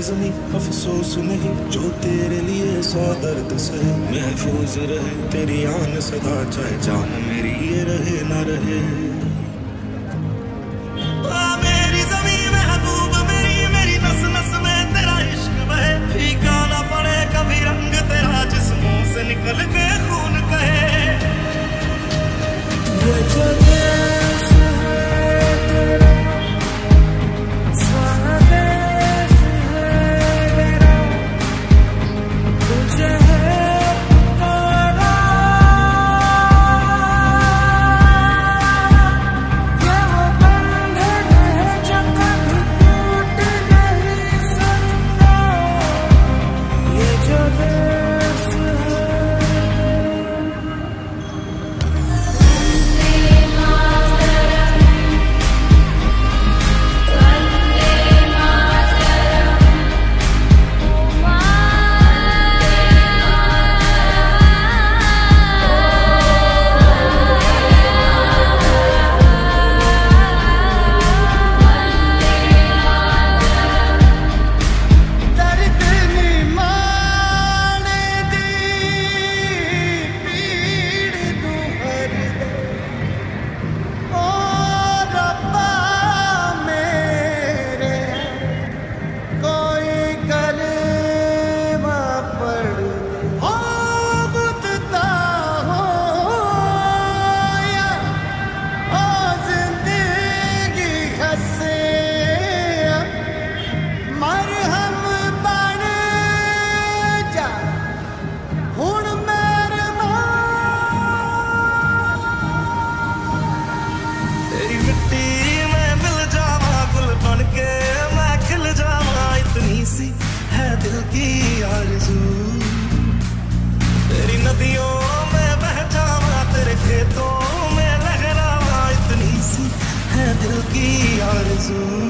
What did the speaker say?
लाजमी अफसोस नहीं, जो तेरे लिए 100 दर्द सहे। महफूज रहे तेरी आन सदा, चाहे जान मेरी ये रहे ना रहे। मेरी ज़मीं महबूब मेरी नस नस में तेरा इश्क बहे। फीका ना पड़े कभी रंग तेरा, जिस्मों से निकल के खून कहे। दिल की आरज़ू तेरी नदियों में बह जावा, तेरे खेतों में लहरावा, इतनी सी है दिल की आरज़ू।